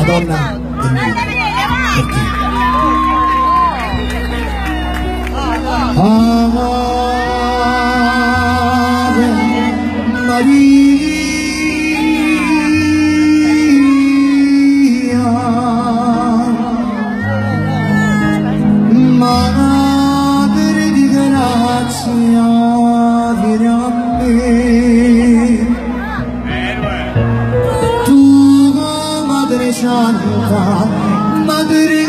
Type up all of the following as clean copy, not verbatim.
Madonna e noi. Perché? Ave Maria, Madre di grazia, vieni a me. Tu, Madre Santa, Madre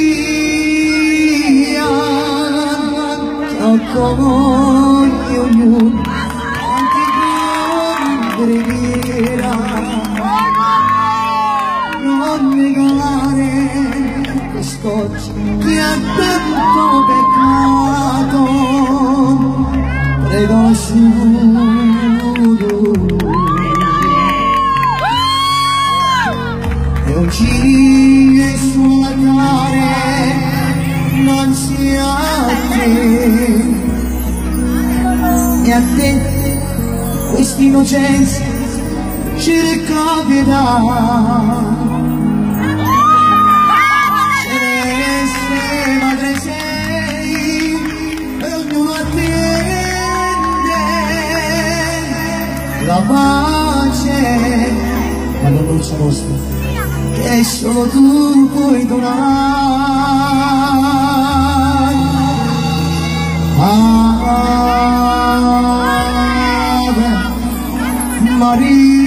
Pia, che accoglie ognuno, anche con preghiera. Non negare quest'oggi che ha tanto peccato, prego su. E oggi il suo altare non sia a te, e a te questa innocenza ci ricapita. Madre sei, e ognuno attende la pace, ma la dolce nostra, che solo tu puoi donare. Ave Maria.